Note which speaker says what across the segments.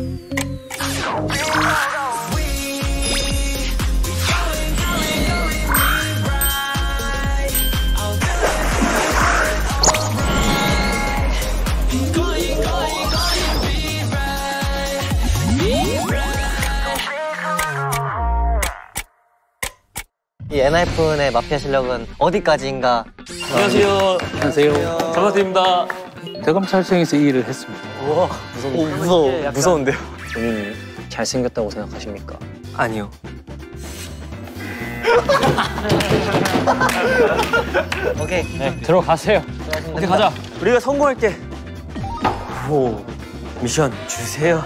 Speaker 1: 이 엔하이픈의 마피아 실력은 어디까지인가?
Speaker 2: 안녕하세요.
Speaker 3: 안녕하세요.
Speaker 2: 장마태입니다.
Speaker 3: 대검찰청에서 이 일을 했습니다.
Speaker 1: 우와, 무서운데요?
Speaker 2: 본인이 잘생겼다고 생각하십니까?
Speaker 1: 아니요. 오케이.
Speaker 2: 네, 들어가세요. 오케이, 가자.
Speaker 1: 우리가 성공할게. 오, 미션 주세요.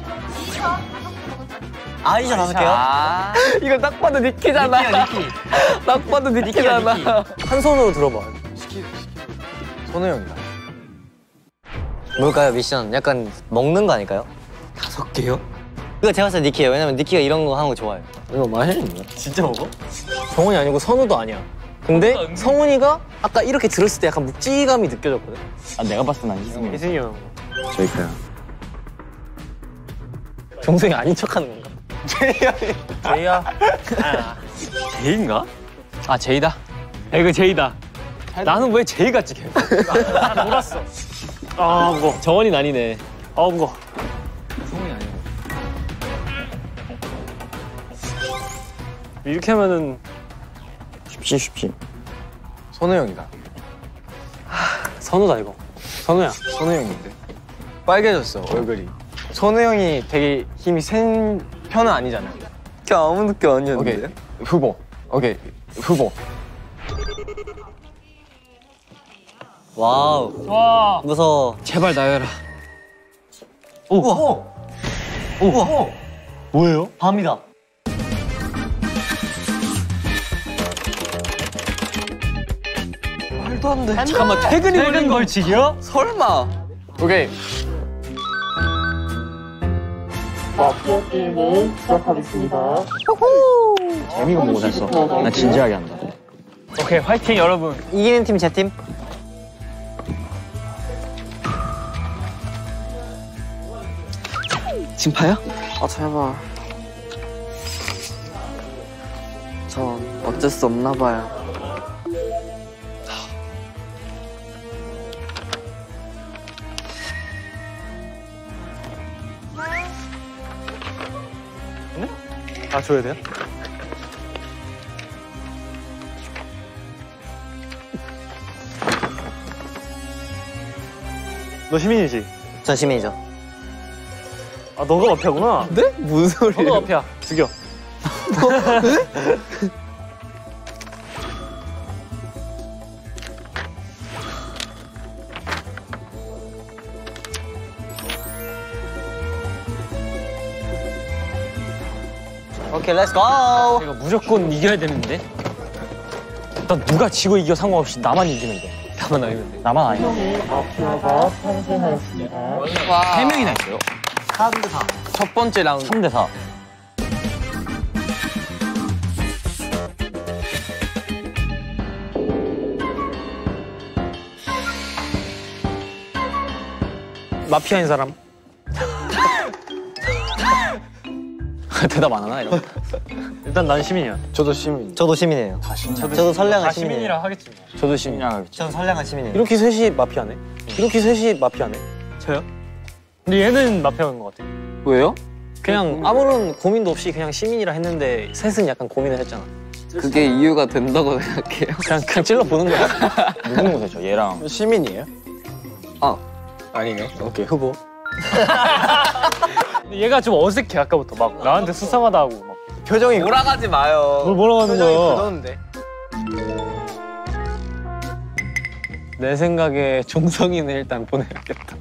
Speaker 1: 아이션 5개요?
Speaker 2: 이거 딱 봐도 니키잖아.
Speaker 1: 니키야, 니키.
Speaker 2: 딱 봐도 니키잖아.
Speaker 1: 한 손으로 들어봐. 선우 형이다. 뭘까요, 미션? 약간 먹는 거 아닐까요? 5개요? 이거 제가 봤을 때 니키예요. 왜냐면 니키가 이런 거 하는 거 좋아해요.
Speaker 2: 이거 맛있는 거야?
Speaker 1: 진짜 먹어?
Speaker 2: 정훈이 아니고 선우도 아니야. 근데 성훈이가 아까 이렇게 들었을 때 약간 묵직함이 느껴졌거든?
Speaker 3: 아, 내가 봤을 땐 난
Speaker 2: 이승이 형.
Speaker 3: 저희가요.
Speaker 2: 동생이 아닌 척 하는 건가? 제이야.
Speaker 3: 제이인가?
Speaker 2: 아, 제이다? 야, 이거 제이다. 나는 왜 제이 같지, 계속? 나 놀았어. 아, 무거워. 정원이 아니네. 아, 무거워.
Speaker 3: 성훈이 아니고.
Speaker 2: 이렇게 하면은
Speaker 3: 쉽지.
Speaker 1: 선우 형이다.
Speaker 2: 선우다, 이거. 선우야.
Speaker 1: 선우 형인데. 빨개졌어, 얼굴이. 선우 형이 되게 힘이 센 편은 아니잖아. 그냥 아무 느낌 아니었는데? 오케이, 후보. 오케이, 후보. 와우.
Speaker 2: 와.
Speaker 1: 무서워.
Speaker 2: 제발 나여라.
Speaker 1: 우와. 우와.
Speaker 2: 뭐예요?
Speaker 1: 밤이다. 말도 안 돼.
Speaker 2: 잠깐만, 퇴근이 걸린 벌칙이야?
Speaker 1: 설마. 오케이.
Speaker 4: 마피아 게임을 시작하겠습니다.
Speaker 3: 재미가 뭐고 됐어. 나 진지하게 한다.
Speaker 2: 오케이, 화이팅, 여러분.
Speaker 1: 이기는 팀 제 팀.
Speaker 5: 진파요?
Speaker 1: 아 제발. 전 어쩔 수 없나 봐요.
Speaker 2: 아, 줘야 돼요? 너 시민이지?
Speaker 1: 전 시민이죠.
Speaker 2: 아, 너가 마피아구나?
Speaker 1: 네? 무슨 소리예요?
Speaker 2: 너가 마피아. 죽여.
Speaker 1: 오케이, 렛츠 고!
Speaker 2: 이거 무조건 이겨야 되는데? 일단 누가 지고 이겨 상관없이 나만 이기면 돼. 나만 아니면 돼.
Speaker 3: 나만 아니야.
Speaker 4: 마피아가 탄생하였습니다.
Speaker 3: 3명이나 있어요.
Speaker 1: 3대 4.
Speaker 2: 첫 번째 라운드.
Speaker 3: 3대 4.
Speaker 2: 마피아인 사람. 대답 안 하나, 이런 거? 일단 난 시민이야.
Speaker 1: 저도 시민. 저도 시민이에요. 저도 선량한 시민이에요.
Speaker 2: 하겠지. 저도 시민이야.
Speaker 1: 전 선량한 시민이에요.
Speaker 2: 이렇게 셋이 마피아네? 이렇게 셋이 마피아네? 저요? 근데 얘는 마피아인 것 같아.
Speaker 1: 왜요?
Speaker 2: 그냥 아무런 고민도 없이 그냥 시민이라 했는데 셋은 약간 고민을 했잖아.
Speaker 5: 그게 이유가 된다고 생각해요.
Speaker 2: 그냥 찔러보는 거야.
Speaker 3: 누군 곳이죠? 얘랑.
Speaker 1: 시민이에요?
Speaker 5: 아,
Speaker 1: 아니에요. 오케이, 후보.
Speaker 2: 근데 얘가 좀 어색해, 아까부터. 막 나한테 수상하다 하고 막.
Speaker 1: 표정이 몰아가지 마요.
Speaker 2: 뭘 뭐라고 하는
Speaker 1: 표정이
Speaker 2: 거야?
Speaker 1: 굳었는데.
Speaker 2: 내 생각에 종성이는 일단 보내야겠다.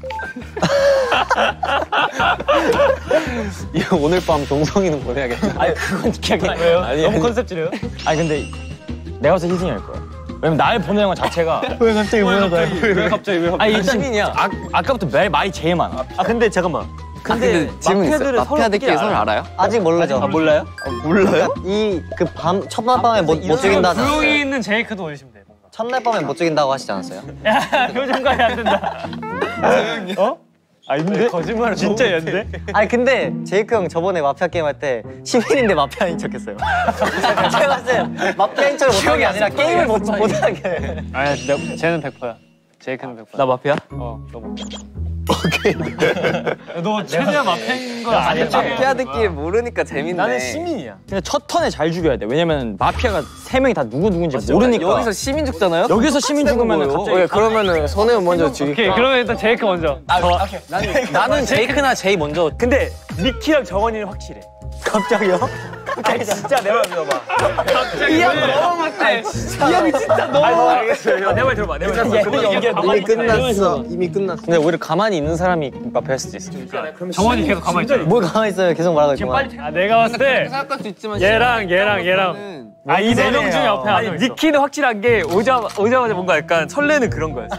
Speaker 2: 이거 오늘 밤 종성이는 보내야겠다.
Speaker 3: 아니, 그건 그냥.
Speaker 2: 왜요? 너무 컨셉질이에요?
Speaker 3: 아니, 근데 내가 봤을 때 희승이 할 거야. 왜냐면 날 보내는 것 자체가.
Speaker 2: 왜 갑자기 왜 갑자기
Speaker 3: 아니, 일단
Speaker 2: 시민이야.
Speaker 3: 아까부터 말이 제일 많아.
Speaker 2: 아 근데 잠깐만.
Speaker 5: 근데 질문 있어요.
Speaker 2: 마피아들은
Speaker 5: 마피아들끼리 서로 알아요?
Speaker 1: 아직 모르죠.
Speaker 2: 아 몰라요?
Speaker 1: 몰라요? 이 그 밤 첫날 밤에 못 죽인다 하지
Speaker 2: 조용히
Speaker 1: 않았어요?
Speaker 2: 있는 제이크도 올리시면 돼. 뭔가.
Speaker 1: 첫날 밤에 못 죽인다고 하시지 않았어요?
Speaker 2: 야 표정 관리 안 된다. 어?
Speaker 3: 아닌데?
Speaker 2: 거짓말을 진짜였는데?
Speaker 6: 아니 근데 제이크 형 저번에 마피아 게임 할 때 시민인데 마피아인 척했어요. 제가 봤을 때 마피아인 척을 못한 게 아니라 게임을 못하게.
Speaker 2: 아니야, 쟤는 100%야. 제이크는 100%야.
Speaker 3: 나 마피아?
Speaker 2: 너 마피아. 오케이. 너 최대한 마피아인 거 아니야?
Speaker 5: 마피아들끼리 모르니까 재밌네.
Speaker 3: 나는 시민이야. 근데 첫 턴에 잘 죽여야 돼. 왜냐면 마피아가 3명이 다 누군지 모르니까.
Speaker 5: 여기서 시민 죽잖아요?
Speaker 3: 여기서 시민 죽으면 갑자기
Speaker 1: 오케이, 그러면은 선혜원 먼저 죽일까?
Speaker 2: 오케이, 그러면 일단 제이크 먼저.
Speaker 1: 나는 제이크나 제이 먼저.
Speaker 2: 근데 니키랑 정원이는 확실해.
Speaker 6: 갑자기요?
Speaker 3: 아니 진짜 내 말 믿어봐.
Speaker 2: 갑자기 이 형 너무 못해. 이 형이 진짜 너무. 알겠어요. 내 말 들어봐. 내 말 들어봐.
Speaker 1: 이미 끝났어. 이미 끝났어. 근데 오히려 가만히 있는 사람이 마피아일 수도 있어.
Speaker 2: 정원이 계속 가만히 있잖아.
Speaker 6: 뭘 가만히 있어요? 계속 말하고 있구만.
Speaker 2: 내가 봤을 때
Speaker 5: 생각할 수 있지만
Speaker 2: 얘랑 이 4명 중에 옆에 아니 니키는 확실한 게 오자마자 뭔가 약간 설레는 그런 거였어.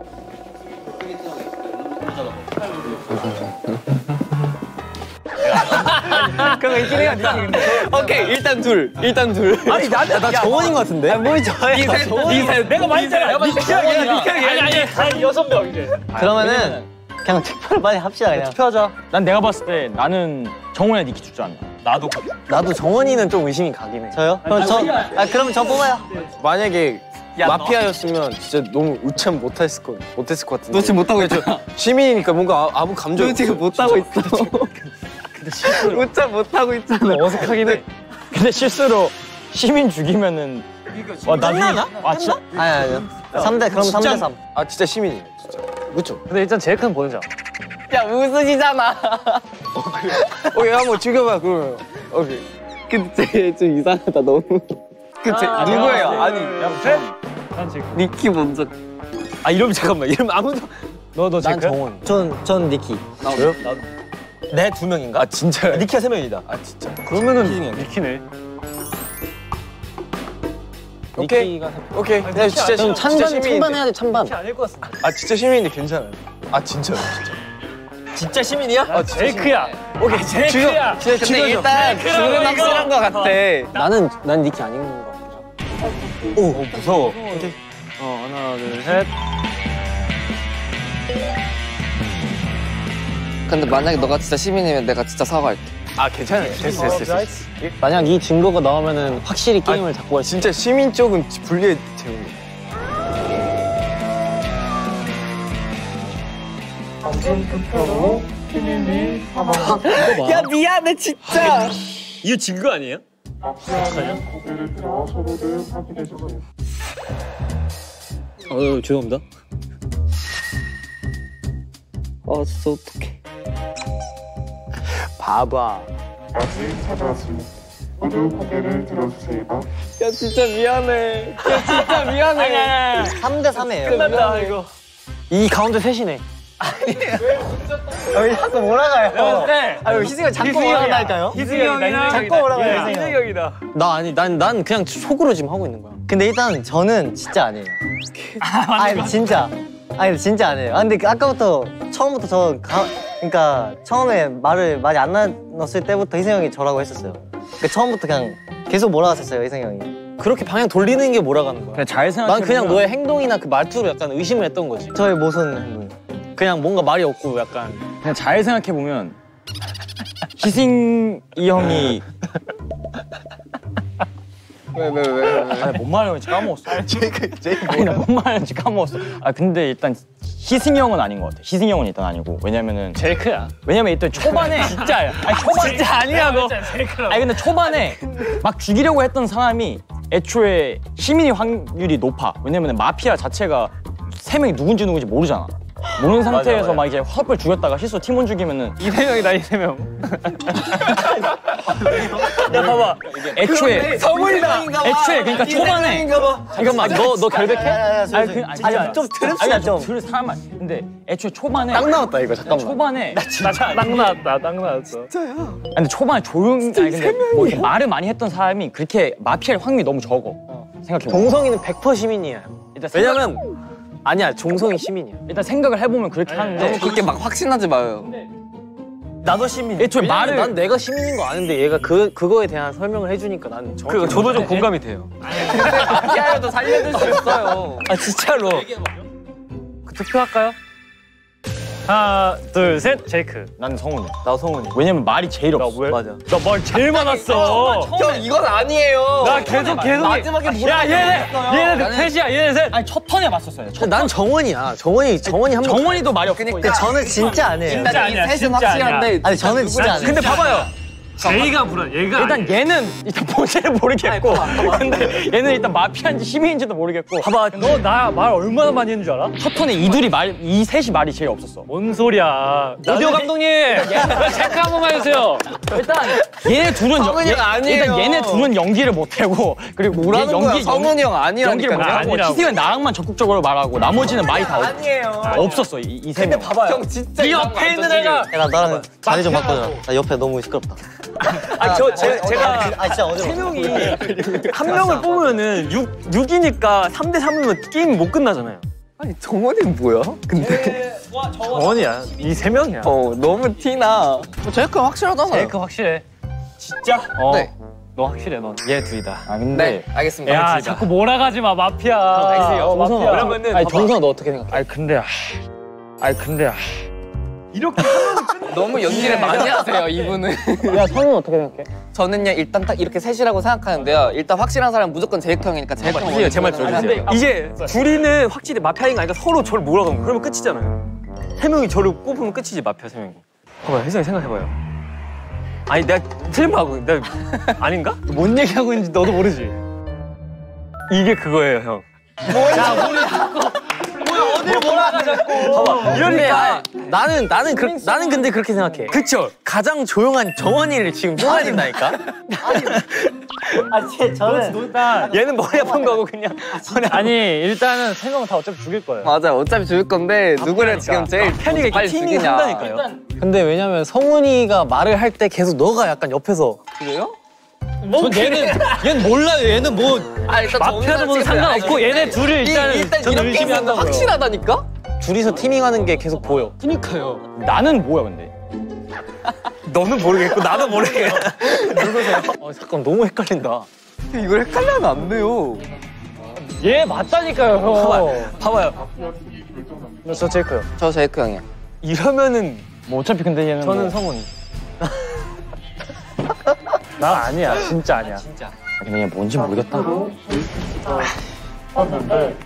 Speaker 2: 그거 있긴 해요, 니키 근데.
Speaker 1: 오케이, 일단 둘.
Speaker 2: 아니
Speaker 1: 나 정원인 것 같은데?
Speaker 6: 아니 뭘 저예요?
Speaker 2: 내가 말했잖아. 니키랑 아니 6명 이제.
Speaker 6: 그러면은 그냥 투표를 빨리 합시다 그냥.
Speaker 3: 투표하자. 난 내가 봤을 때 나는 정원이나 니키 죽지 않나.
Speaker 1: 나도 정원이는 좀 의심이 가긴 해.
Speaker 6: 저요? 그럼 저 뽑아요.
Speaker 1: 만약에 마피아였으면 진짜 너무 우참 못했을 것 같은데.
Speaker 5: 너 지금 못하고 있죠?
Speaker 1: 시민이니까 뭔가 아무 감정이
Speaker 5: 너 지금 못하고 있어. 웃자 못하고 있잖아.
Speaker 2: 어색하긴 해.
Speaker 3: 근데 실수로 시민 죽이면은 와 나중에 진짜?
Speaker 6: 아니요. 3대 그럼 3대 3.
Speaker 1: 아 진짜 시민이에요, 진짜. 그렇죠?
Speaker 2: 근데 일단 제이크는 보내자.
Speaker 5: 야 웃으시잖아.
Speaker 1: 오케이, 한번 죽여봐 그러면. 오케이.
Speaker 5: 근데 좀 이상하다 너무. 그치? 누구예요? 아니
Speaker 2: 난 제이크.
Speaker 5: 니키 먼저.
Speaker 1: 아 이러면 잠깐만. 이러면 아무도.
Speaker 2: 너
Speaker 1: 난
Speaker 2: 제이크?
Speaker 1: 정원.
Speaker 6: 전 니키.
Speaker 1: 저요? 내 2명인가? 아 진짜요?
Speaker 6: 니키가 3명이다.
Speaker 1: 아 진짜.
Speaker 2: 그러면은 니키네.
Speaker 1: 오케이. 오케이. 야 진짜
Speaker 6: 그럼 찬반 해야 돼 찬반.
Speaker 2: 아닐 것 같습니다.
Speaker 1: 아 진짜 시민인데 괜찮아요. 아 진짜요, 진짜.
Speaker 6: 진짜 시민이야?
Speaker 2: 아, 제이크야. 오케이, 제이크야.
Speaker 5: 근데 일단 둘은 확실한 것 같아.
Speaker 1: 난 니키 아닌 것 같아.
Speaker 6: 오 무서워.
Speaker 2: 하나, 둘, 셋.
Speaker 5: 근데 만약에 너가 진짜 시민이면 내가 진짜 사과할게.
Speaker 1: 아 괜찮아요. 됐어.
Speaker 6: 만약 이 증거가 나오면은 확실히 게임을 잡고 할 수.
Speaker 1: 진짜 시민 쪽은 분리해 재밌네.
Speaker 4: 방금 투표로 시민이 사망했습니다.
Speaker 5: 야 미안해 진짜.
Speaker 2: 이거 증거 아니에요?
Speaker 4: 마피아는 고개를 들어 서로를 확인해주세요.
Speaker 2: 죄송합니다.
Speaker 5: 진짜 어떡해.
Speaker 1: 봐봐.
Speaker 4: 다시 찾아왔습니다. 모두 고개를 들어주세요.
Speaker 5: 야 진짜 미안해. 야 진짜 미안해.
Speaker 6: 3대 3이에요.
Speaker 2: 끝났다, 이거.
Speaker 1: 이 가운데 셋이네.
Speaker 6: 왜 자꾸 몰아가요?
Speaker 2: 네.
Speaker 6: 아유 희승이 자꾸 몰아간다니까요?
Speaker 2: 희승이 형이다.
Speaker 6: 자꾸 올라가요, 희승이
Speaker 2: 희승이
Speaker 6: 형.
Speaker 2: 형이다.
Speaker 1: 나 아니 난 그냥 속으로 지금 하고 있는 거야.
Speaker 6: 근데 일단 저는 진짜 아니에요. 아니 진짜. 아니 진짜 아니에요. 근데 아까부터 처음부터 그러니까 처음에 말을 많이 안 나눴을 때부터 희승이 형이 저라고 했었어요. 그러니까 처음부터 그냥 계속 몰아갔었어요, 희승이 형이.
Speaker 1: 그렇게 방향 돌리는 게 몰아가는 거야.
Speaker 3: 그냥 잘 생각해.
Speaker 1: 난 그냥 너의 행동이나 그 말투로 약간 의심을 했던 거지.
Speaker 6: 저의 모순 행동.
Speaker 1: 그냥 뭔가 말이 없고 약간
Speaker 3: 그냥 잘 생각해 보면 희승이 형이
Speaker 5: 왜?
Speaker 3: 아니 뭔 말하는지 까먹었어. 아니 나 뭔 말하는지 까먹었어. 아 근데 일단 희승이 형은 아닌 것 같아. 희승이 형은 일단 아니고 왜냐면
Speaker 2: 제이크야.
Speaker 3: 일단 초반에 진짜야. 아니 초반
Speaker 2: 진짜 아니라고. 진짜 제이크라고.
Speaker 3: 아니 근데 초반에 막 죽이려고 했던 사람이 애초에 시민의 확률이 높아. 왜냐면 마피아 자체가 3명이 누군지 모르잖아. 모르는 상태에서 막 이제 화살표 죽였다가 실수 팀원 죽이면은
Speaker 2: 이세명이다, 이세명.
Speaker 3: 야 봐봐. 애초에 그러니까 초반에
Speaker 1: 잠깐만 너 결백해?
Speaker 6: 아니 좀 들읍시다 좀.
Speaker 3: 들을 사람 근데 애초에 초반에
Speaker 1: 딱 나왔다 이거 잠깐만.
Speaker 3: 초반에
Speaker 2: 딱 나왔어.
Speaker 3: 근데 초반에 근데 뭐 이렇게 말을 많이 했던 사람이 그렇게 마피아일 확률이 너무 적어. 생각해.
Speaker 1: 종성이는 100% 시민이야. 왜냐면 아니야 종성이 시민이야.
Speaker 3: 일단 생각을 해보면 그렇게 하는데
Speaker 5: 그렇게 막 확신하지 마요.
Speaker 6: 나도 시민.
Speaker 3: 애초에 말을
Speaker 1: 난 내가 시민인 거 아는데 얘가 그거에 대한 설명을 해주니까 난 정확히
Speaker 2: 저도 좀 공감이 돼요.
Speaker 5: 마피아여도 살려줄 수 있어요.
Speaker 1: 아 진짜로.
Speaker 2: 그 투표할까요? 하나, 둘, 셋. 제이크.
Speaker 3: 나는 성훈이.
Speaker 1: 나 성훈이.
Speaker 3: 왜냐면 말이 제일 없어.
Speaker 2: 왜?
Speaker 1: 맞아.
Speaker 2: 나 말 제일 많았어.
Speaker 1: 형 이건 아니에요.
Speaker 2: 나 계속.
Speaker 1: 마지막에
Speaker 2: 야, 얘네 셋이야, 얘네 셋.
Speaker 3: 아니 첫 턴에 봤었어요.
Speaker 1: 난 정원이야. 정원이 한 번.
Speaker 3: 정원이도 말이 없고.
Speaker 6: 근데 저는 진짜 아니에요.
Speaker 2: 진짜 아니야, 진짜 아니야.
Speaker 6: 아니 저는 진짜 아니에요.
Speaker 2: 근데 봐봐요. 제이가 불안. 얘가
Speaker 3: 일단 얘는 일단 뭔지를 모르겠고. 근데 얘는 일단 마피아인지 시민인지도 모르겠고.
Speaker 2: 봐봐. 너 나 말 얼마나 많이 했는 줄 알아?
Speaker 3: 첫 턴에 이 셋이 말이 제일 없었어.
Speaker 2: 뭔 소리야? 오디오 감독님, 체크 한 번만 해주세요.
Speaker 3: 일단 얘네 둘은
Speaker 1: 성훈이 형 아니에요.
Speaker 3: 일단 얘네 둘은 연기를 못하고 그리고
Speaker 1: 뭐라는 거야? 성훈이 형
Speaker 3: 연기를 못하고
Speaker 2: 아니라고.
Speaker 3: 희승은 나랑만 적극적으로 말하고 나머지는 말이 다
Speaker 1: 아니에요.
Speaker 3: 없었어 이 세 명.
Speaker 1: 봐봐요. 형 진짜
Speaker 2: 이 옆에 있는 애가.
Speaker 6: 야, 나랑 자리 좀 바꿔줘. 나 옆에 너무 시끄럽다.
Speaker 2: 제가
Speaker 6: 진짜 어제
Speaker 2: 세 명이 한 명을 뽑으면은 6이니까 3대 3이면 게임 못 끝나잖아요.
Speaker 1: 아니 정원이는 뭐야? 근데
Speaker 2: 정원이야. 이 세 명이야.
Speaker 1: 너무 티나. 제이크 확실하잖아.
Speaker 2: 제이크 확실해. 진짜?
Speaker 1: 네.
Speaker 2: 너 확실해, 넌. 얘 둘이다.
Speaker 3: 아 근데
Speaker 1: 네, 알겠습니다.
Speaker 2: 야, 자꾸 몰아가지 마, 마피아.
Speaker 1: 알겠어요.
Speaker 2: 마피아.
Speaker 1: 그러면은
Speaker 3: 아니 정성아 너 어떻게 생각해?
Speaker 2: 아니 근데 이렇게
Speaker 1: 너무 연기를 많이 하세요, 이분은.
Speaker 3: 야 성훈 어떻게 생각해?
Speaker 5: 저는요 일단 딱 이렇게 셋이라고 생각하는데요. 일단 확실한 사람은 무조건 제이크 형이니까 제이크 형.
Speaker 1: 제말 들어주세요. 이제 둘이는 확실히 마피아인 거 아니까 서로 저를 몰아가는 거. 그러면 끝이잖아요. 세 명이 저를 꼽으면 끝이지, 마피아 세 명이. 봐봐요, 혜성이 생각해봐요. 아니 내가 틀린 말 하고 내가 아닌가?
Speaker 2: 뭔 얘기하고 있는지 너도 모르지.
Speaker 1: 이게 그거예요, 형.
Speaker 2: 어딜 몰아가자고.
Speaker 1: 봐봐. 이러니까
Speaker 5: 나는 근데 그렇게 생각해.
Speaker 1: 그쵸. 가장 조용한 정원이를 지금 뽑아야 된다니까.
Speaker 6: 저는
Speaker 1: 얘는 머리 아픈 거고 그냥.
Speaker 2: 아니 일단은 세 명은 다 어차피 죽일 거예요.
Speaker 5: 맞아. 어차피 죽을 건데 누구를 지금 제일
Speaker 1: 팬이가
Speaker 5: 빨리
Speaker 1: 이렇게 티밍
Speaker 5: 죽이냐.
Speaker 1: 한다니까요.
Speaker 6: 근데 왜냐면 성훈이가 말을 할 때 계속 너가 약간 옆에서
Speaker 5: 그래요?
Speaker 6: 얘는 몰라요. 얘는 뭐
Speaker 5: 아 일단
Speaker 2: 마피아도 뭐 상관없고 얘네 둘을 일단 저는
Speaker 5: 이렇게
Speaker 2: 열심히
Speaker 5: 하면
Speaker 2: 한다고요.
Speaker 5: 확실하다니까?
Speaker 6: 둘이서 티밍하는 게 계속 보여.
Speaker 1: 그니까요.
Speaker 3: 나는 뭐야 근데?
Speaker 1: 너는 모르겠고 나도 모르겠고. 누구세요? 잠깐 너무 헷갈린다.
Speaker 5: 이걸 헷갈리면 안 돼요.
Speaker 2: 얘 맞다니까요, 형.
Speaker 1: 봐봐요.
Speaker 2: 저 제이크요.
Speaker 5: 저 제이크 형이야.
Speaker 1: 이러면은
Speaker 3: 뭐 어차피 근데 얘는
Speaker 1: 저는
Speaker 3: 뭐...
Speaker 1: 성훈이.
Speaker 2: 나 아니야, 진짜 아니야.
Speaker 3: 근데 얘 뭔지 모르겠다.
Speaker 4: 봤는데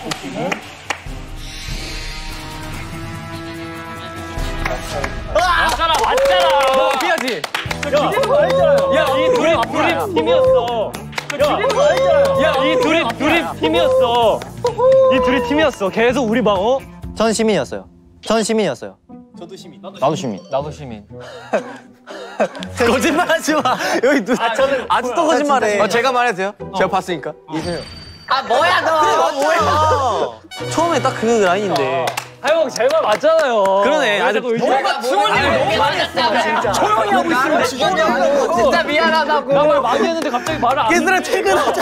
Speaker 2: 맞잖아.
Speaker 1: 너 피하지.
Speaker 2: 야, 이 둘이 팀이었어. 야, 이 둘이 팀이었어. 이 둘이 팀이었어. 계속 우리 막
Speaker 6: 전 시민이었어요.
Speaker 3: 나도 시민.
Speaker 1: 나도 시민. 거짓말하지 마. 여기 누. 아직도 거짓말해. 제가 말해도 돼요? 제가 봤으니까. 이세요.
Speaker 5: 아 뭐야 너?
Speaker 1: 뭐야? 처음에 딱 그 라인인데.
Speaker 2: 형, 제 말 맞잖아요.
Speaker 1: 그러네. 아직
Speaker 5: 뭐가 수원이를 너무 많이 했어 진짜.
Speaker 1: 조용히 하고 있으면 돼.
Speaker 5: 진짜 미안하다고.
Speaker 2: 나 말 많이 했는데 갑자기 말을 안 해.
Speaker 1: 얘들아 퇴근하자.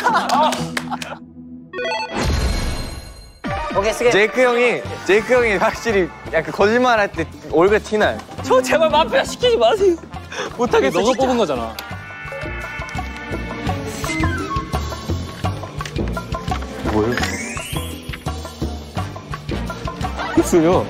Speaker 6: 오케이 쓰게.
Speaker 1: 제이크 형이 확실히 약간 거짓말할 때 얼굴에 티나요.
Speaker 2: 저 제발 마피아 시키지 마세요.
Speaker 1: 못하겠어.
Speaker 2: 너가 뽑은 거잖아.
Speaker 1: 했어요.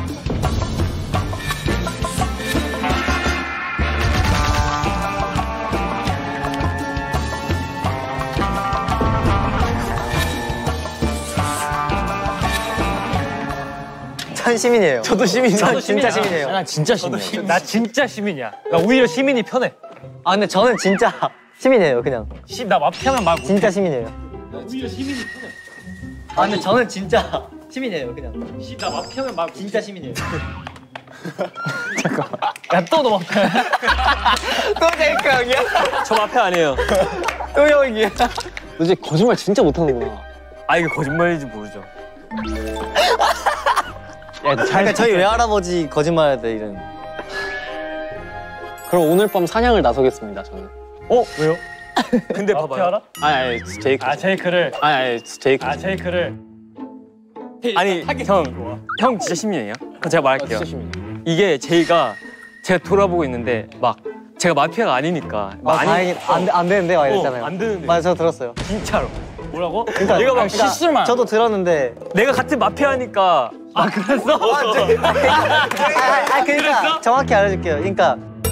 Speaker 6: 전 시민이에요.
Speaker 1: 저도 시민이에요.
Speaker 6: 전 진짜 시민이에요.
Speaker 3: 난 진짜 시민이야.
Speaker 2: 나 진짜 시민이야. 나 오히려 시민이 편해.
Speaker 6: 아 근데 저는 진짜 시민이에요. 그냥
Speaker 2: 나 마피아면 말 못해.
Speaker 6: 진짜 시민이에요.
Speaker 2: 오히려 시민이 편해.
Speaker 6: 아 근데 저는 진짜 시민이에요. 그냥
Speaker 2: 나 마피아면 말 못해.
Speaker 6: 진짜 시민이에요.
Speaker 2: 야, 또 너 마피아.
Speaker 1: 또 제이크 형이야? 저 마피아 아니에요. 또 형이야.
Speaker 6: 너 이제 거짓말 진짜 못하는구나.
Speaker 1: 아 이거 거짓말인지 모르죠.
Speaker 6: 그러니까 저희 외할아버지 거짓말할 때 이런.
Speaker 5: 그럼 오늘 밤 사냥을 나서겠습니다 저는.
Speaker 2: 왜요?
Speaker 1: 근데
Speaker 2: 마피아
Speaker 1: 봐봐요.
Speaker 2: 알아?
Speaker 5: 아니 제이크.
Speaker 2: 아, 제이크를.
Speaker 5: 아니 제이크.
Speaker 2: 아, 제이크를.
Speaker 1: 아니 형 진짜 시민이에요? 그럼 제가 말할게요. 이게 제가 돌아보고 있는데 막 제가 마피아가 아니니까.
Speaker 6: 아 다행히 안 되는데 막 이랬잖아요.
Speaker 1: 안 되는데.
Speaker 6: 맞아 저 들었어요.
Speaker 1: 진짜로.
Speaker 2: 뭐라고?
Speaker 6: 그러니까
Speaker 1: 얘가 막
Speaker 6: 실수만. 저도 들었는데
Speaker 1: 내가 같은 마피아니까 그랬어?
Speaker 6: 그러니까 정확히 알려줄게요. 그러니까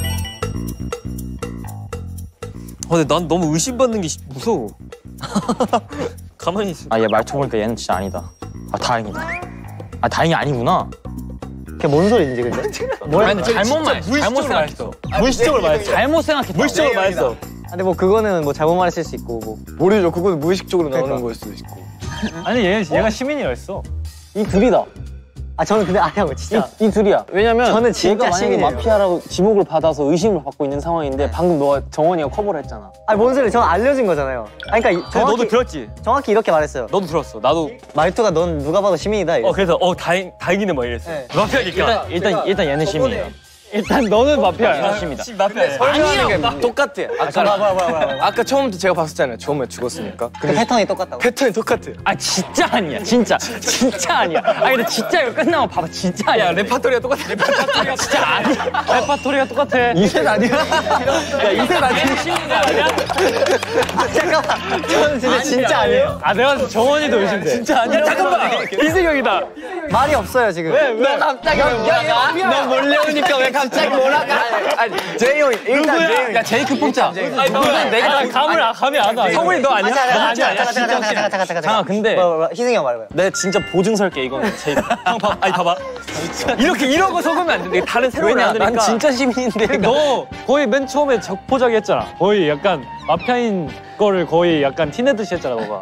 Speaker 1: 근데 난 너무 의심받는 게 무서워. 가만히 있어.
Speaker 3: 얘 말투 보니까 얘는 진짜 아니다. 다행이다. 다행이 아니구나.
Speaker 6: 그게 뭔 소리인지 근데?
Speaker 3: 아니, 잘못 생각했어.
Speaker 1: 무의식적으로 말했어.
Speaker 3: 잘못 생각했다.
Speaker 1: 무의식적으로 말했어.
Speaker 6: 근데 뭐 그거는 뭐 잘못 말했을 수 있고 뭐.
Speaker 5: 모르죠. 그건 무의식적으로 나오는 거일 수도 있고.
Speaker 2: 아니 얘가 시민이었어.
Speaker 6: 이 둘이다. 저는 근데 형 진짜
Speaker 5: 이 둘이야. 왜냐면
Speaker 6: 저는 진짜
Speaker 5: 얘가 만약에
Speaker 6: 시민이에요.
Speaker 5: 마피아라고 지목을 받아서 의심을 받고 있는 상황인데 방금 너가 정원이가 커버를 했잖아.
Speaker 6: 뭔 소리? 저는 알려준 거잖아요. 그러니까
Speaker 1: 너도 들었지?
Speaker 6: 정확히 이렇게 말했어요.
Speaker 1: 너도 들었어. 나도.
Speaker 6: 말투가 넌 누가 봐도 시민이다. 이랬어.
Speaker 1: 그래서 다행이네 막 이랬어. 마피아니까.
Speaker 3: 일단 얘는 시민이야.
Speaker 2: 일단 너는 마피아야.
Speaker 3: 맞습니다.
Speaker 1: 마피아야.
Speaker 5: 아니야. 똑같아. 아까 처음부터 제가 봤었잖아요. 처음에 죽었으니까.
Speaker 6: 그 패턴이 똑같다고.
Speaker 5: 패턴이 똑같아.
Speaker 3: 진짜 아니야. 진짜 아니야. 근데 진짜 이거 끝나고 봐봐. 진짜 아니야.
Speaker 1: 레파토리가 똑같아. 레파토리가
Speaker 3: 진짜 아니야.
Speaker 2: 레파토리가 똑같아.
Speaker 6: 이셋 아니야?
Speaker 3: 이세 나중에 시민이 아니야?
Speaker 6: 잠깐만. 저는 진짜 아니에요.
Speaker 2: 내가 봤을 때 정원이도 의심돼.
Speaker 1: 진짜 아니야. 잠깐만. 이승혁이다.
Speaker 6: 말이 없어요 지금.
Speaker 2: 왜?
Speaker 5: 갑자기 너 몰래 오니까 왜 갑자기 몰아가? 제이 형이 일단 제이 형이. 야 제이크 뽑자.
Speaker 2: 내가 감이 안 와.
Speaker 1: 성훈이 너 아니야? 너 아니야.
Speaker 6: 잠깐
Speaker 3: 근데
Speaker 6: 희승이 형 말해봐요.
Speaker 3: 내 진짜 보증 설게 이거는 제일.
Speaker 1: 형 봐봐. 이러고 속으면 안 돼. 다른 새로운 안 되니까.
Speaker 3: 난 진짜 시민인데.
Speaker 2: 너 거의 맨 처음에 적포자기 했잖아. 거의 약간 마피아인 거를 거의 약간 티내듯이 했잖아, 너가.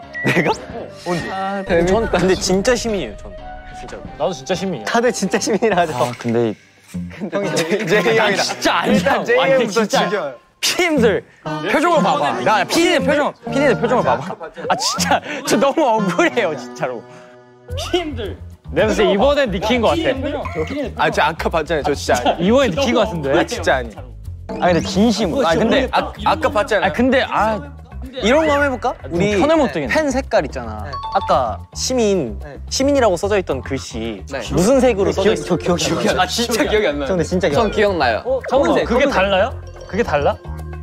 Speaker 1: 전 근데 진짜 시민이에요. 전. 진짜.
Speaker 2: 나도 진짜 시민이야.
Speaker 6: 다들 진짜 시민이라 하죠.
Speaker 3: 근데
Speaker 5: 제이 형이다.
Speaker 3: 진짜 아니다.
Speaker 5: 제이 형부터
Speaker 3: 진짜.
Speaker 5: 죽여.
Speaker 3: 피디님들 표정을 봐봐. 피디님들 표정을 봐봐. 진짜 저 너무 억울해요 진짜로. 피디님들.
Speaker 2: 내가 봤을 때 이번엔 니킨 거 같아.
Speaker 5: 저 아까 봤잖아요. 저 진짜 아니야.
Speaker 2: 이번엔 니킨 거 같은데.
Speaker 5: 진짜 아니야.
Speaker 3: 근데 진심. 근데
Speaker 5: 아까 봤잖아요.
Speaker 3: 근데
Speaker 5: 이런 거 한번 해볼까?
Speaker 3: 우리 편을 못 뜨겠네.
Speaker 5: 펜 색깔 있잖아. 아까 시민이라고 써져 있던 글씨 무슨 색으로 써져 있어?
Speaker 6: 저 기억이 안 나.
Speaker 1: 진짜 기억이 안 나요.
Speaker 6: 근데 진짜 기억.
Speaker 5: 기억나요.
Speaker 2: 잠깐만, 그게 달라요? 그게 달라?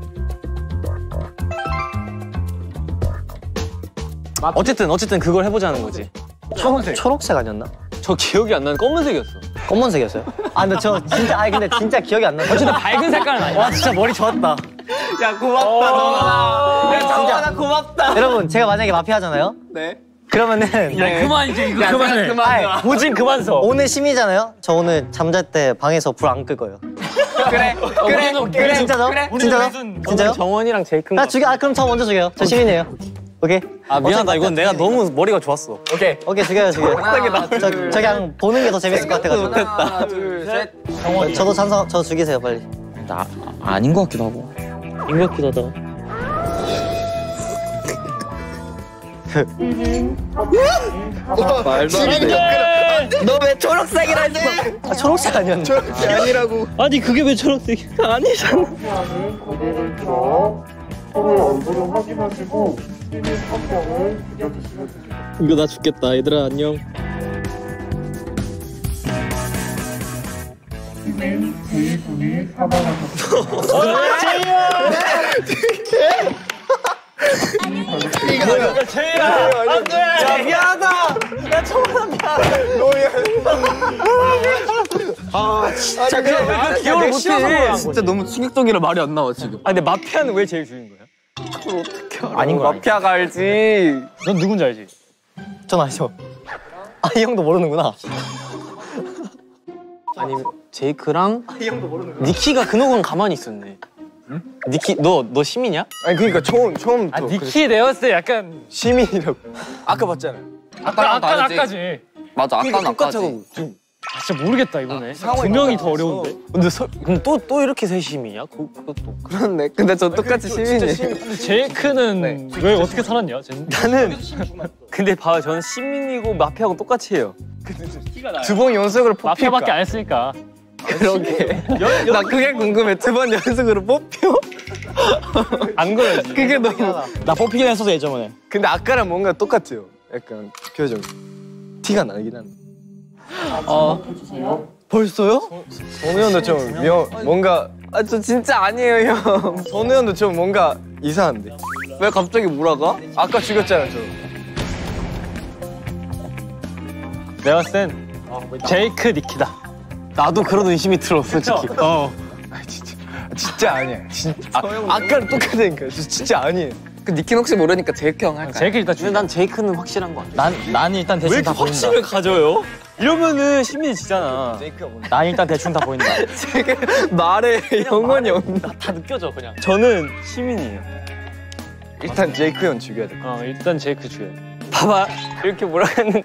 Speaker 5: 어쨌든 그걸 해보자는 거지.
Speaker 6: 초록색 아니었나?
Speaker 1: 저 기억이 안 나는 검은색이었어.
Speaker 6: 검은색이었어요? 근데 저 진짜 근데 진짜 기억이 안 나.
Speaker 3: 어쨌든 밝은 색깔은 아니야.
Speaker 6: 와 진짜 머리 좋았다.
Speaker 5: 야 고맙다 정원아. 야
Speaker 6: 정원아,
Speaker 5: 고맙다.
Speaker 6: 여러분 제가 만약에 마피아잖아요.
Speaker 5: 네.
Speaker 6: 그러면은
Speaker 3: 그만 이제 이거 그만해.
Speaker 6: 보진 그만 써. 오늘 심이잖아요. 저 오늘 잠잘 때 방에서 불 안 끌 거예요.
Speaker 5: 그래.
Speaker 6: 진짜죠? 진짜요? 진짜요?
Speaker 5: 정원이랑 제이크가.
Speaker 6: 그럼 저 먼저 죽여요. 저 시민이에요. 오케이.
Speaker 5: 미안하다. 이건 내가 너무 머리가 좋았어. 오케이.
Speaker 6: 죽여요. 저 그냥 보는 게 더 재밌을 것 같아가지고.
Speaker 5: 하나, 둘, 셋.
Speaker 6: 저도 찬성. 저 죽이세요 빨리.
Speaker 3: 나 아닌 것 같기도 하고.
Speaker 6: 인것 같기도 하다.
Speaker 5: 너 왜 초록색이라지?
Speaker 6: 초록색 아니었나?
Speaker 5: 초록색 아니라고.
Speaker 3: 아니 그게 왜 초록색이 아니잖아.
Speaker 4: 피아는 고개를 들어 서로의 얼굴을 확인하시고 시민 한 명을 죽여주시면 됩니다.
Speaker 3: 이거 나 죽겠다. 얘들아 안녕.
Speaker 4: 시민 제이분이 사망하셨습니다.
Speaker 1: 기억을 못해.
Speaker 5: 진짜 너무 충격적이라 말이 안 나와 지금.
Speaker 1: 근데 마피아는 왜 제일 죽인 거야?
Speaker 3: 아닌 거야.
Speaker 5: 마피아가 알지.
Speaker 2: 넌 누군지 알지?
Speaker 6: 전 아니죠. 이 형도 모르는구나.
Speaker 5: 아니 제이크랑 니키가 그 녹음 가만히 있었네. 응? 니키 너 시민이야?
Speaker 7: 아니 그러니까 처음부터
Speaker 2: 니키 내었을 때 약간
Speaker 7: 시민이라고 아까 봤잖아요.
Speaker 2: 아까지.
Speaker 5: 맞아 아까
Speaker 7: 똑같다고 지금
Speaker 2: 진짜 모르겠다 이번에. 두 명이 더 어려운데.
Speaker 5: 근데 또 이렇게 세 시민이야? 그것도
Speaker 7: 그렇네. 근데 저 똑같이 시민이에요.
Speaker 2: 근데 제이크는 왜 어떻게 살았냐? 쟤는?
Speaker 1: 나는 근데 봐요. 저는 시민이고 마피아하고 똑같이 해요.
Speaker 7: 두 번 연속으로 뽑힐까?
Speaker 2: 마피아밖에 안 했으니까.
Speaker 7: 그러게. 나 그게 궁금해. 두 번 연속으로 뽑혀?
Speaker 1: 안 그러지.
Speaker 7: 그게 너무.
Speaker 3: 나 뽑히긴 했었어 예전에.
Speaker 7: 근데 아까랑 뭔가 똑같아요. 약간 표정. 티가 나긴 한데.
Speaker 4: 해주세요.
Speaker 7: 벌써요? 선우 형도 좀 뭔가 저 진짜 아니에요 형. 선우 형도 좀 뭔가 이상한데. 왜 갑자기 몰아가? 아까 죽였잖아 저.
Speaker 2: 내가 봤을 땐 제이크 니키다.
Speaker 5: 나도 그런 의심이 들어 솔직히.
Speaker 7: 진짜 아니야. 아까랑 똑같으니까. 진짜 아니에요.
Speaker 8: 그 니키는 혹시 모르니까 제이크 형 할까요?
Speaker 2: 제이크 일단
Speaker 5: 근데 난 제이크는 확실한 거 같아.
Speaker 3: 난 일단 대충 다 보인다.
Speaker 1: 확신을 가져요? 이러면은 시민이 지잖아.
Speaker 3: 난 일단 대충 다 보인다.
Speaker 7: 말에 영혼이 없나?
Speaker 2: 다 느껴져 그냥.
Speaker 1: 저는 시민이에요.
Speaker 7: 일단 제이크 형 죽여야 돼.
Speaker 2: 일단 제이크 죽여.
Speaker 1: 봐봐 이렇게 뭐라 했는데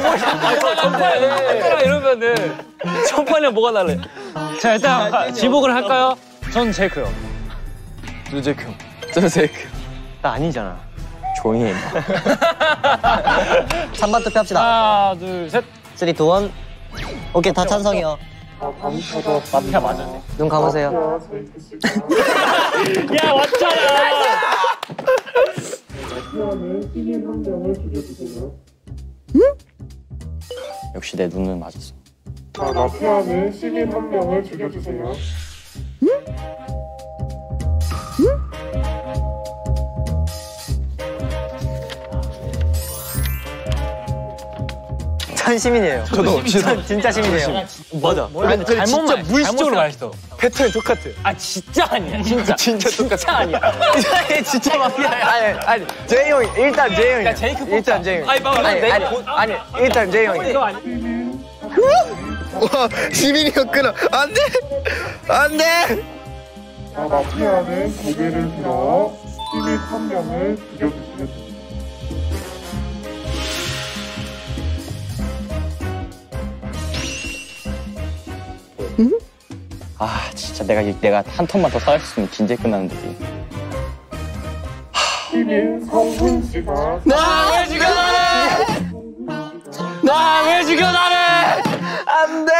Speaker 1: 전판에 이러면은 전판에 뭐가 달래?
Speaker 2: 자 일단 지목을 할까요? 전 제이크요.
Speaker 7: 저 제이크 형.
Speaker 8: 저 제이크.
Speaker 1: 나 아니잖아.
Speaker 3: 조용히 해.
Speaker 6: 3번 투표합시다.
Speaker 2: 하나 둘 셋.
Speaker 6: 3, 2, 1. 오케이, 다 찬성이요.
Speaker 2: 마피아 맞았네.
Speaker 6: 눈 감으세요.
Speaker 2: 야 왔잖아.
Speaker 4: 마피아는 시민 한 명을 죽여주세요.
Speaker 3: 역시 내 눈은 맞았어.
Speaker 4: 마피아는 시민 한 명을 죽여주세요.
Speaker 6: 전 시민이에요.
Speaker 7: 저도
Speaker 6: 전 진짜 시민이에요.
Speaker 1: 맞아.
Speaker 2: 아니 진짜 무의식적으로 말했어.
Speaker 7: 패턴이 똑같아.
Speaker 2: 아 진짜 아니야. 진짜.
Speaker 7: 진짜 똑같아.
Speaker 2: 진짜 아니야.
Speaker 7: 진짜 마피아야. 아니 제이 형이 일단 제이 형이.
Speaker 2: 제이크
Speaker 7: 일단 제이 형.
Speaker 1: 아니 봐봐.
Speaker 7: 아니 일단 제이 형이.
Speaker 2: 이거 아니야.
Speaker 7: 와 시민이었구나. 안돼 안돼.
Speaker 4: 마피아는 고개를 들어 시민 한 명을 죽여주세요.
Speaker 3: 아 진짜 내가 한 턴만 더 살았으면 진짜 끝나는데.
Speaker 4: 시민 성훈 씨가
Speaker 2: 나 왜 죽여 나를?
Speaker 7: 안돼.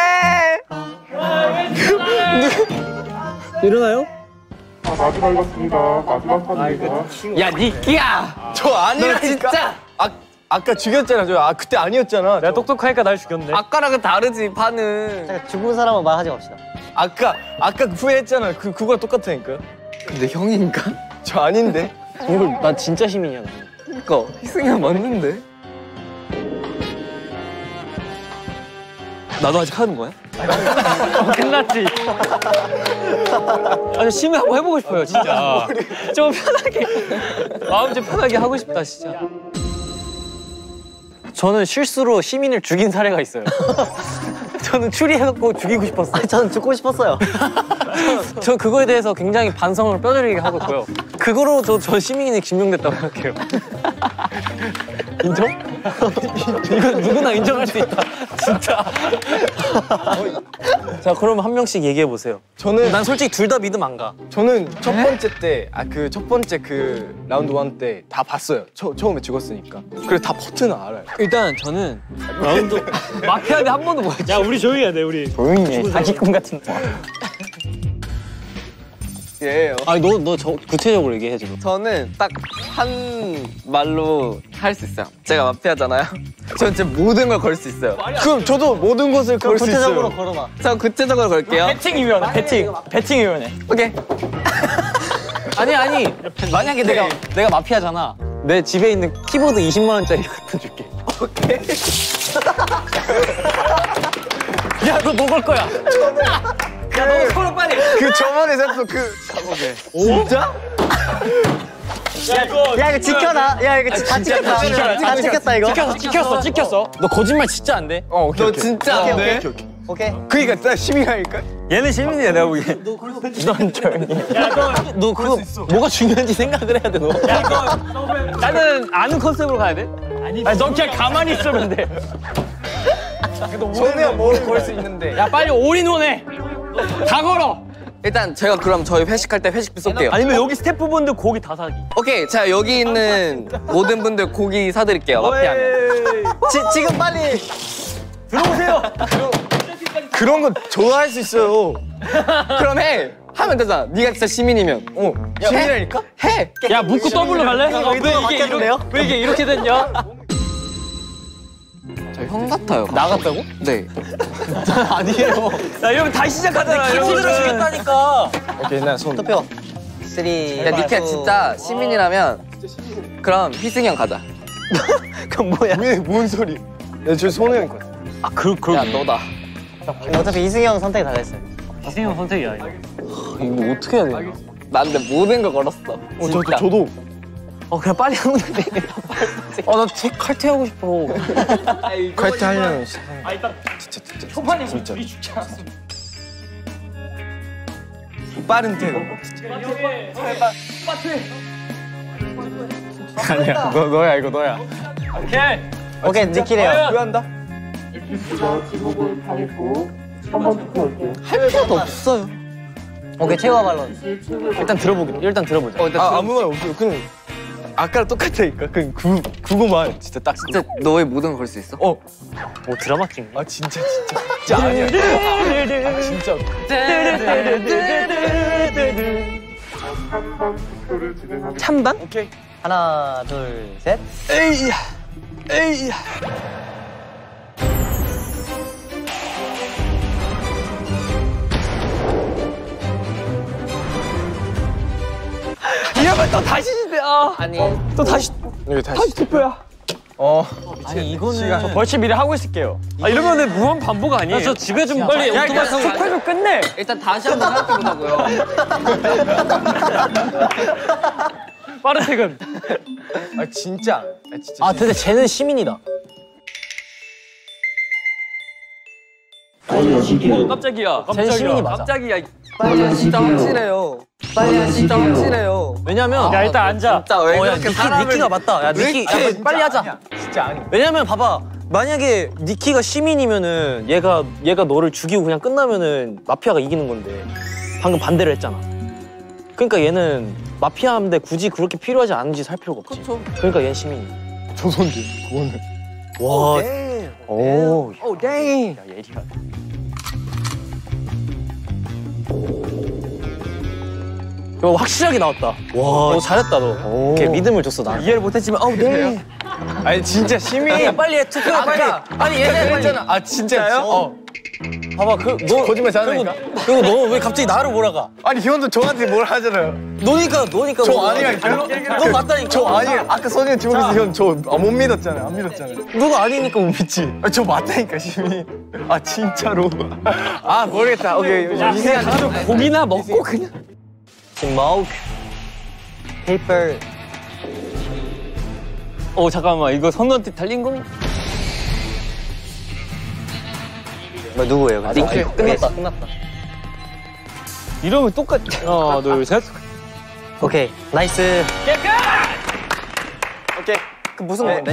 Speaker 1: 일어나요?
Speaker 4: 마지막이었습니다. 마지막 판입니다.
Speaker 1: 야 니키야.
Speaker 7: 저 아니라니까.
Speaker 8: 진짜.
Speaker 7: 아까 죽였잖아. 저 그때 아니었잖아.
Speaker 2: 내가 똑똑하니까 날 죽였네.
Speaker 8: 아까랑은 다르지 판은.
Speaker 6: 잠깐, 죽은 사람은 말하지 맙시다.
Speaker 7: 아까 후회했잖아. 그거랑 똑같으니까.
Speaker 8: 근데 형인가?
Speaker 7: 저 아닌데.
Speaker 5: 이걸 나 진짜 시민이야.
Speaker 8: 그니까 희승이 형 맞는데?
Speaker 1: 나도 아직 하는 거야?
Speaker 2: 끝났지.
Speaker 1: 아니 시민 한번 해보고 싶어요 진짜. 좀 편하게 마음 좀 편하게 하고 싶다 진짜.
Speaker 5: 저는 실수로 시민을 죽인 사례가 있어요. 저는 추리해갖고 죽이고 싶었어요.
Speaker 6: 아, 저는 죽고 싶었어요.
Speaker 5: 저 그거에 대해서 굉장히 반성을 뼈저리게 하고 있고요. 그거로 저 시민이 증명됐다고 생각해요. 인정? 이거 누구나 인정할 수 있다. 진짜. 자, 그럼 한 명씩 얘기해 보세요.
Speaker 7: 저는
Speaker 5: 난 솔직히 둘 다 믿음 안 가.
Speaker 7: 저는 첫 번째 때 첫 번째 라운드 1 때 다 봤어요. 처음에 죽었으니까. 그래서 다 버튼을 알아요.
Speaker 1: 일단 저는 라운드 마피아인데 한 번도 못 했지.
Speaker 2: 야 우리 조용히 해야 돼 우리.
Speaker 3: 조용히 해. 사기꾼 같은.
Speaker 7: 예.
Speaker 5: 아니 너 구체적으로 얘기해 지금.
Speaker 8: 저는 딱 한 말로 할 수 있어요. 제가 마피아잖아요. 전 진짜 모든 걸 걸 수 있어요.
Speaker 7: 그럼 저도 모든 것을 걸 수 있어요.
Speaker 6: 구체적으로 걸어봐.
Speaker 8: 전 구체적으로 걸게요.
Speaker 3: 배팅위원회. 배팅위원회.
Speaker 8: 오케이.
Speaker 5: 아니 만약에 내가 마피아잖아. 내 집에 있는 키보드 20만 원짜리 갖다 줄게.
Speaker 8: 오케이.
Speaker 5: 야 너 뭐 걸 거야? 야 너 서로 빨리.
Speaker 7: 저번에 샀어 진짜?
Speaker 6: 야, 이거 지켜라. 야, 이거 다 찍혔다. 다 찍혔다, 이거.
Speaker 3: 찍혔어. 너 거짓말 진짜 안 돼.
Speaker 7: 오케이.
Speaker 8: 너 진짜 안 돼?
Speaker 6: 오케이.
Speaker 7: 그니까 나 시민이니까.
Speaker 1: 얘는 시민이야 내가 보기엔.
Speaker 3: 넌 조용히 해.
Speaker 5: 너 그거 뭐가 중요한지 생각을 해야 돼 너.
Speaker 1: 나는 아는 컨셉으로 가야 돼?
Speaker 3: 아니 넌 그냥 가만히 있으면 돼.
Speaker 7: 저는 뭐를 걸 수 있는데.
Speaker 3: 야 빨리 올인원해. 다 걸어.
Speaker 8: 일단 제가 그럼 저희 회식할 때 회식비 쏠게요.
Speaker 1: 아니면 여기 스태프분들 고기 다 사기.
Speaker 8: 오케이. 자 여기 있는 모든 분들 고기 사드릴게요. 마피아면.
Speaker 6: 지금 빨리.
Speaker 1: 들어오세요.
Speaker 7: 그런 거 좋아할 수 있어요.
Speaker 8: 그럼 해. 하면 되잖아. 네가 진짜 시민이면.
Speaker 7: 시민이니까?
Speaker 8: 해.
Speaker 2: 야 묻고 더블로 갈래?
Speaker 6: 의도가 바뀌었는데요?
Speaker 2: 왜 이게 이렇게 됐냐?
Speaker 8: 저 형 같아요.
Speaker 5: 나 같다고?
Speaker 8: 네.
Speaker 5: 아니에요.
Speaker 1: 나 이러면 다시 시작하잖아.
Speaker 5: 키보드로 주겠다니까.
Speaker 7: 오케이 나 손.
Speaker 6: 투표. 3, 2,
Speaker 8: 야 니키야 진짜 시민이라면 그럼 희승이 형 가자.
Speaker 6: 그건 뭐야?
Speaker 7: 왜 뭔 소리? 야, 저 손우 형인 것 같아.
Speaker 8: 야 너다.
Speaker 6: 어차피 이승이 형 선택 다 됐어요.
Speaker 2: 이승형 선택이야 이거.
Speaker 5: 이거 어떻게 해야 되나?
Speaker 8: 나 근데 모든 걸 걸었어. 진짜.
Speaker 7: 저도.
Speaker 5: 그냥 빨리 하면 돼. 나 칼퇴하고 싶어.
Speaker 7: 칼퇴 하려면
Speaker 2: 아 일단
Speaker 7: 진짜
Speaker 2: 초반에 우리 죽지 않았어.
Speaker 7: 빠른 퇴. 아니야, 너야 이거 너야.
Speaker 6: 오케이 니키래요.
Speaker 7: 후회한다?
Speaker 4: 이렇습니다. 지목을 당했고 3번 투표할게요.
Speaker 5: 할 필요도 없어요.
Speaker 6: 오케이 최고 발언.
Speaker 5: 일단 들어보자.
Speaker 7: 아무 말 없어요. 그냥 아까랑 똑같다니까. 그냥 그거만 진짜 딱.
Speaker 8: 진짜 너의 모든 걸 걸 수 있어?
Speaker 2: 뭐 드라마틱.
Speaker 7: 아 진짜 아니야. 아, 진짜.
Speaker 4: 투표를 진행하겠습니다.
Speaker 5: 찬반?
Speaker 7: 오케이.
Speaker 6: 하나 둘 셋.
Speaker 7: 에이야.
Speaker 5: 이러면 또 다시
Speaker 8: 아니
Speaker 5: 또 다시
Speaker 7: 이거 다시 투표야.
Speaker 5: 아니 이거는
Speaker 3: 벌칙 미리 하고 있을게요.
Speaker 1: 이러면 무한 반복 아니에요?
Speaker 2: 저 집에 좀 빨리 오토바이 타고 가.
Speaker 3: 투표 좀 끝내.
Speaker 8: 일단 다시 한번 생각해보자고요.
Speaker 2: 빠른 퇴근.
Speaker 7: 아 진짜.
Speaker 5: 근데 쟤는 시민이다.
Speaker 1: 깜짝이야.
Speaker 5: 쟤는 시민이 맞아.
Speaker 1: 깜짝이야.
Speaker 8: 빨리 진짜 확실해요. 빨리 진짜 확실해요.
Speaker 5: 왜냐면
Speaker 2: 야 일단 앉아.
Speaker 8: 진짜 왜 그렇게
Speaker 5: 니키가 맞다. 야 니키 빨리 하자.
Speaker 7: 진짜 아니.
Speaker 5: 왜냐면 봐봐. 만약에 니키가 시민이면은 얘가 너를 죽이고 그냥 끝나면은 마피아가 이기는 건데 방금 반대로 했잖아. 그러니까 얘는 마피아인데 굳이 그렇게 필요하지 않은 짓 할 필요가 없지. 그러니까 얘는 시민이야.
Speaker 7: 조선들 그거는.
Speaker 5: 와. 오.
Speaker 8: 땡.
Speaker 5: 야 예리하다. 이거 확실하게 나왔다. 와. 잘했다 너. 이렇게 믿음을 줬어 나.
Speaker 7: 이해를 못했지만 네. 아니 진짜 시민.
Speaker 5: 빨리 해 투표 빨리. 아니 얘네
Speaker 7: 그랬잖아. 아 진짜요?
Speaker 5: 봐봐 너
Speaker 7: 거짓말 잘하니까.
Speaker 5: 그리고 너 왜 갑자기 나를 몰아가?
Speaker 7: 아니 형도 저한테 뭘 하잖아요.
Speaker 5: 너니까
Speaker 7: 저
Speaker 5: 뭐.
Speaker 7: 아니라니까요?
Speaker 5: 너 맞다니까.
Speaker 7: 저 아니에요. 아까 선생님 죽으면서 형 저 못 믿었잖아요. 안 믿었잖아요.
Speaker 5: 너가 아니니까 못 믿지.
Speaker 7: 아, 저 맞다니까 시민. 아 진짜로. 아 모르겠다. 오케이. 이승현
Speaker 5: 고기나 먹고 그냥.
Speaker 6: 스모크. 페이퍼.
Speaker 1: 잠깐만 이거 선너한테 달린 거?
Speaker 6: 뭐 누구예요?
Speaker 5: 니키.
Speaker 6: 끝났다.
Speaker 1: 이러면 똑같. 하나 둘 셋.
Speaker 6: 오케이 나이스.
Speaker 7: 오케이.
Speaker 6: 그 무슨 건데?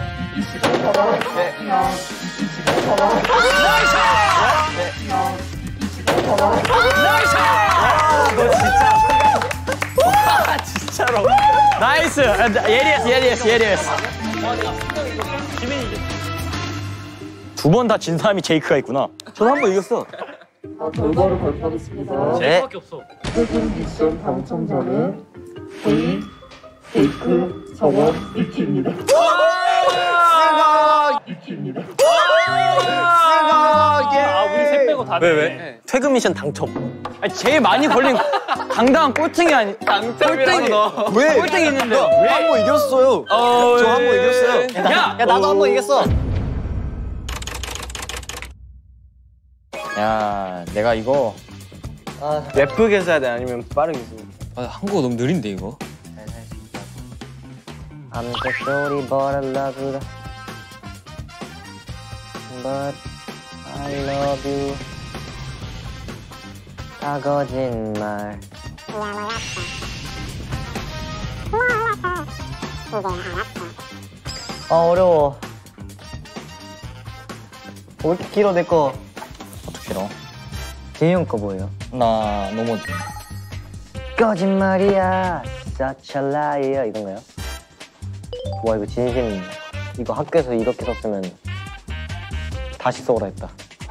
Speaker 3: 나이스. 예리했어. 두 번 다 진 사람이 제이크가 있구나.
Speaker 5: 저는 한 번 이겼어.
Speaker 4: 결과를 발표하겠습니다.
Speaker 6: 네.
Speaker 2: 밖에 없어.
Speaker 4: 최근 미션 당첨자는 저희 케이크 성원 니키입니다. 니키입니다.
Speaker 2: 우리 셋 빼고 다.
Speaker 1: 왜?
Speaker 5: 퇴근 미션 당첨.
Speaker 3: 아니, 제일 많이 걸린 당당한 꼴등이 아니.
Speaker 8: 꼴등이 너.
Speaker 7: 왜?
Speaker 3: 꼴등이 있는데.
Speaker 7: 한 번 이겼어요. 저 한 번 이겼어요.
Speaker 6: 야 나도 한 번 이겼어.
Speaker 3: 야, 내가 이거
Speaker 7: 예쁘게 써야 돼 아니면 빠르게 써야 돼?
Speaker 1: 한국어 너무 느린데 이거.
Speaker 6: I'm just sorry but I love you. But I love you. 다 거짓말. 어려워. 왜 이렇게 길어 내 거?
Speaker 3: 어떻게 너?
Speaker 6: 재형 거 뭐예요?
Speaker 3: 나 너무
Speaker 6: 거짓말이야. Such a liar 이건가요? 와 이거 진심. 이거 학교에서 이렇게 썼으면 다시 써오라 했다.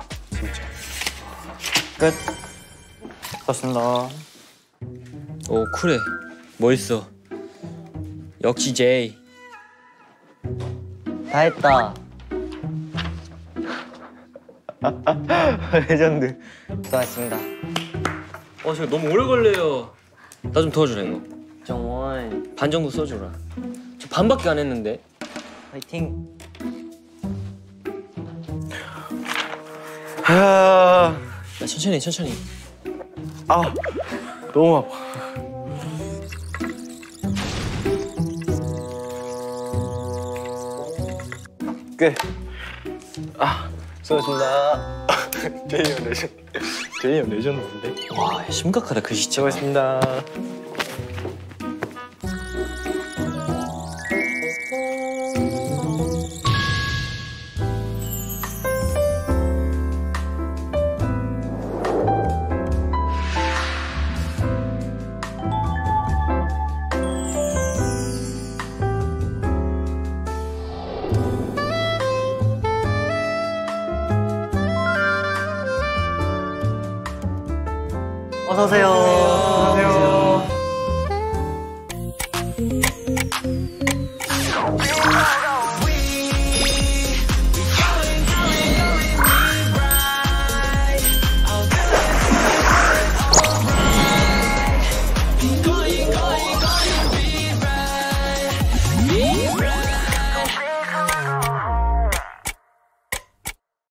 Speaker 3: 끝. 고맙습니다.
Speaker 1: 오 쿨해. 멋있어. 역시 제이.
Speaker 6: 다 했다. 레전드. 수고하셨습니다.
Speaker 1: 지금 너무 오래 걸려요. 나 좀 도와주라 이거.
Speaker 6: 정원
Speaker 1: 반 정도 써주라. 저 반밖에 안 했는데.
Speaker 6: 화이팅.
Speaker 5: 천천히 천천히.
Speaker 7: 너무 아파. 끝. 수고하셨습니다. 제이 형 레전드. 제이 형 레전드인데.
Speaker 5: 와 심각하다 그 시점.
Speaker 7: 수고하셨습니다.
Speaker 6: 어서 오세요. 안녕하세요.
Speaker 9: going, going, going, be right.